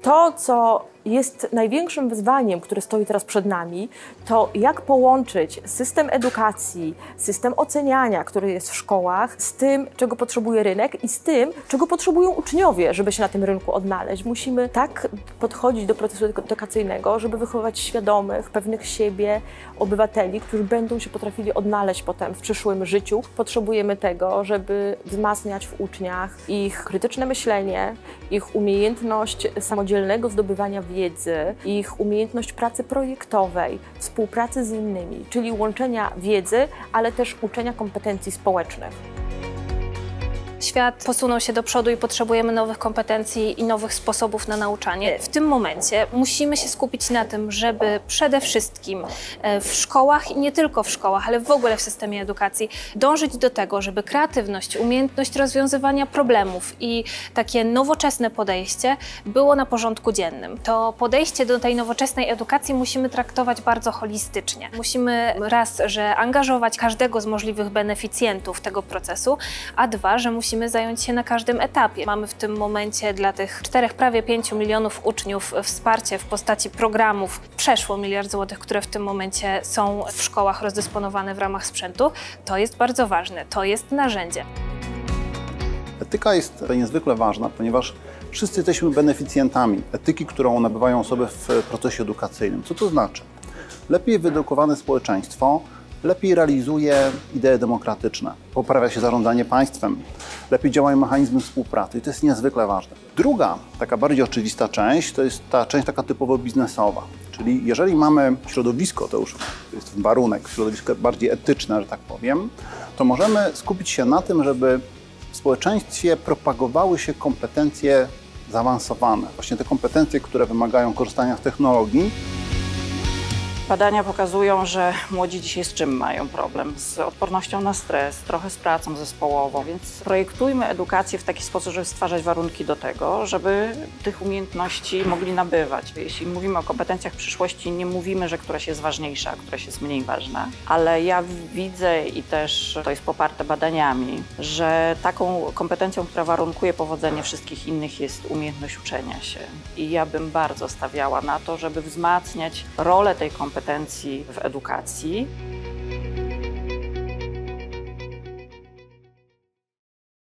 To, co jest największym wyzwaniem, które stoi teraz przed nami, to jak połączyć system edukacji, system oceniania, który jest w szkołach, z tym, czego potrzebuje rynek i z tym, czego potrzebują uczniowie, żeby się na tym rynku odnaleźć. Musimy tak podchodzić do procesu edukacyjnego, żeby wychować świadomych, pewnych siebie obywateli, którzy będą się potrafili odnaleźć potem w przyszłym życiu. Potrzebujemy tego, żeby wzmacniać w uczniach ich krytyczne myślenie, ich umiejętność samodzielnego zdobywania wiedzy, ich umiejętność pracy projektowej, współpracy z innymi, czyli łączenia wiedzy, ale też uczenia kompetencji społecznych. Świat posunął się do przodu i potrzebujemy nowych kompetencji i nowych sposobów na nauczanie. W tym momencie musimy się skupić na tym, żeby przede wszystkim w szkołach i nie tylko w szkołach, ale w ogóle w systemie edukacji dążyć do tego, żeby kreatywność, umiejętność rozwiązywania problemów i takie nowoczesne podejście było na porządku dziennym. To podejście do tej nowoczesnej edukacji musimy traktować bardzo holistycznie. Musimy raz, że angażować każdego z możliwych beneficjentów tego procesu, a dwa, że musimy zająć się na każdym etapie. Mamy w tym momencie dla tych prawie 5 milionów uczniów wsparcie w postaci programów przeszło 1 miliard złotych, które w tym momencie są w szkołach rozdysponowane w ramach sprzętu. To jest bardzo ważne, to jest narzędzie. Etyka jest niezwykle ważna, ponieważ wszyscy jesteśmy beneficjentami etyki, którą nabywają osoby w procesie edukacyjnym. Co to znaczy? Lepiej wyedukowane społeczeństwo lepiej realizuje idee demokratyczne, poprawia się zarządzanie państwem, lepiej działają mechanizmy współpracy i to jest niezwykle ważne. Druga, taka bardziej oczywista część, to jest ta część taka typowo biznesowa. Czyli jeżeli mamy środowisko, to już jest warunek, środowisko bardziej etyczne, że tak powiem, to możemy skupić się na tym, żeby w społeczeństwie propagowały się kompetencje zaawansowane. Właśnie te kompetencje, które wymagają korzystania z technologii. Badania pokazują, że młodzi dzisiaj z czym mają problem? Z odpornością na stres, trochę z pracą zespołową, więc projektujmy edukację w taki sposób, żeby stwarzać warunki do tego, żeby tych umiejętności mogli nabywać. Jeśli mówimy o kompetencjach przyszłości, nie mówimy, że któraś jest ważniejsza, a któraś jest mniej ważna, ale ja widzę i też to jest poparte badaniami, że taką kompetencją, która warunkuje powodzenie wszystkich innych, jest umiejętność uczenia się. I ja bym bardzo stawiała na to, żeby wzmacniać rolę tej kompetencji w edukacji.